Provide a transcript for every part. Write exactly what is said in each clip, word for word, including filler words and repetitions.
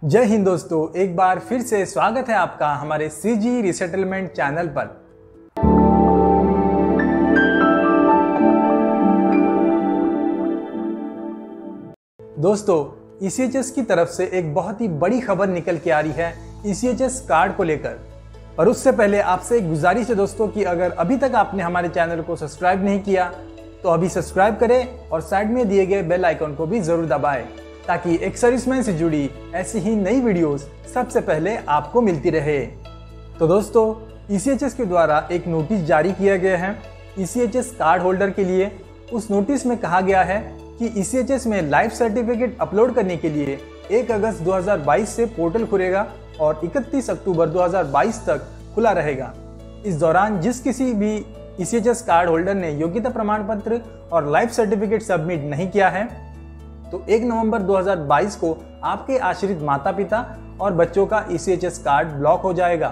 जय हिंद दोस्तों, एक बार फिर से स्वागत है आपका हमारे सीजी रीसेटलमेंट चैनल पर। दोस्तों, ईसीएचएस की तरफ से एक बहुत ही बड़ी खबर निकल के आ रही है ईसीएचएस कार्ड को लेकर। और उससे पहले आपसे एक गुजारिश है दोस्तों कि अगर अभी तक आपने हमारे चैनल को सब्सक्राइब नहीं किया तो अभी सब्सक्राइब करें और साइड में दिए गए बेल आइकन को भी जरूर दबाएं ताकि एक सर्विसमैन से जुड़ी ऐसी ही नई वीडियोस सबसे पहले आपको मिलती रहे। तो दोस्तों, ईसीएचएस के द्वारा एक नोटिस जारी किया गया है ईसीएचएस कार्ड होल्डर के लिए। उस नोटिस में कहा गया है कि ईसीएचएस में लाइफ सर्टिफिकेट अपलोड करने के लिए एक अगस्त दो हज़ार बाईस से पोर्टल खुलेगा और इकतीस अक्टूबर दो हज़ार बाईस तक खुला रहेगा। इस दौरान जिस किसी भी ईसीएचएस कार्ड होल्डर ने योग्यता प्रमाण पत्र और लाइफ सर्टिफिकेट सबमिट नहीं किया है तो एक नवंबर दो हज़ार बाईस को आपके आश्रित माता पिता और बच्चों का ईसीएचएस कार्ड ब्लॉक हो जाएगा।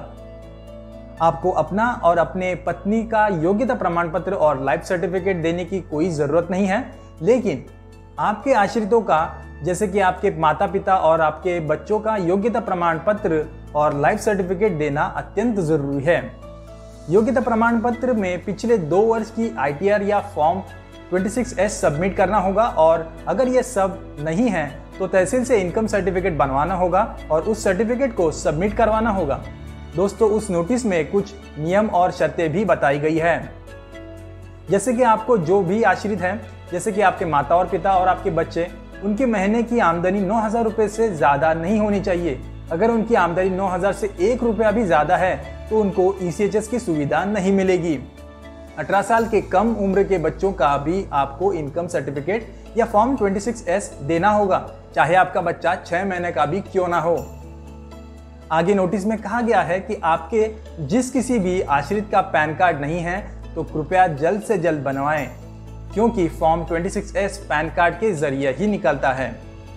आपको अपना और अपने पत्नी का योग्यता प्रमाण पत्र और लाइफ सर्टिफिकेट देने की कोई जरूरत नहीं है, लेकिन आपके आश्रितों का जैसे कि आपके माता पिता और आपके बच्चों का योग्यता प्रमाण पत्र और लाइफ सर्टिफिकेट देना अत्यंत जरूरी है। योग्यता प्रमाण पत्र में पिछले दो वर्ष की आईटीआर या फॉर्म छब्बीस एस सबमिट करना होगा और अगर ये सब नहीं है तो तहसील से इनकम सर्टिफिकेट बनवाना होगा और उस सर्टिफिकेट को सबमिट करवाना होगा। दोस्तों, उस नोटिस में कुछ नियम और शर्तें भी बताई गई है, जैसे कि आपको जो भी आश्रित हैं, जैसे कि आपके माता और पिता और आपके बच्चे, उनके महीने की आमदनी नौ हजार रुपये से ज़्यादा नहीं होनी चाहिए। अगर उनकी आमदनी नौ हजार से एक रुपया भी ज़्यादा है तो उनको ईसीएचएस की सुविधा नहीं मिलेगी। अठारह साल के कम उम्र के बच्चों का भी आपको इनकम सर्टिफिकेट या फॉर्म छब्बीस एस देना होगा, चाहे आपका बच्चा छह महीने का भी क्यों ना हो। आगे नोटिस में कहा गया है कि आपके जिस किसी भी आश्रित का पैन कार्ड नहीं है तो कृपया जल्द से जल्द बनवाएं, क्योंकि फॉर्म छब्बीस एस पैन कार्ड के जरिए ही निकलता है।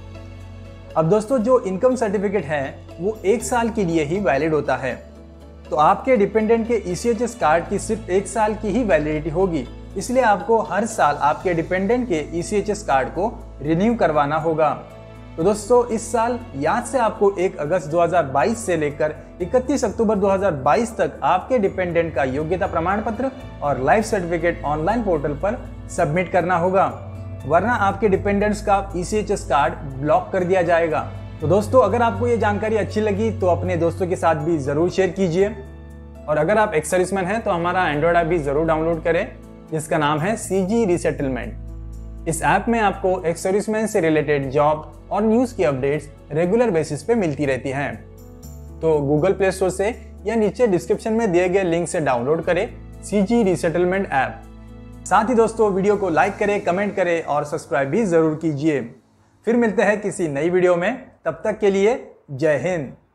अब दोस्तों, जो इनकम सर्टिफिकेट है वो एक साल के लिए ही वैलिड होता है, तो आपके डिपेंडेंट के ईसीएचएस कार्ड की सिर्फ एक साल की ही वैलिडिटी होगी, इसलिए आपको हर साल आपके डिपेंडेंट के ईसीएचएस कार्ड को रिन्यू करवाना होगा। तो दोस्तों, इस साल याद से आपको एक अगस्त दो हज़ार बाईस से लेकर इकतीस अक्टूबर दो हज़ार बाईस तक आपके डिपेंडेंट का योग्यता प्रमाण पत्र और लाइफ सर्टिफिकेट ऑनलाइन पोर्टल पर सबमिट करना होगा, वरना आपके डिपेंडेंट्स का ईसीएचएस कार्ड ब्लॉक कर दिया जाएगा। तो दोस्तों, अगर आपको ये जानकारी अच्छी लगी तो अपने दोस्तों के साथ भी ज़रूर शेयर कीजिए। और अगर आप एक सर्विसमैन हैं तो हमारा एंड्रॉयड ऐप भी ज़रूर डाउनलोड करें, जिसका नाम है सीजी रीसेटलमेंट। इस ऐप में आपको एक सर्विसमैन से रिलेटेड जॉब और न्यूज़ की अपडेट्स रेगुलर बेसिस पे मिलती रहती हैं। तो गूगल प्ले स्टोर से या नीचे डिस्क्रिप्शन में दिए गए लिंक से डाउनलोड करें सीजी रीसेटलमेंट ऐप। साथ ही दोस्तों, वीडियो को लाइक करें, कमेंट करें और सब्सक्राइब भी ज़रूर कीजिए। फिर मिलते हैं किसी नई वीडियो में, तब तक के लिए जय हिंद।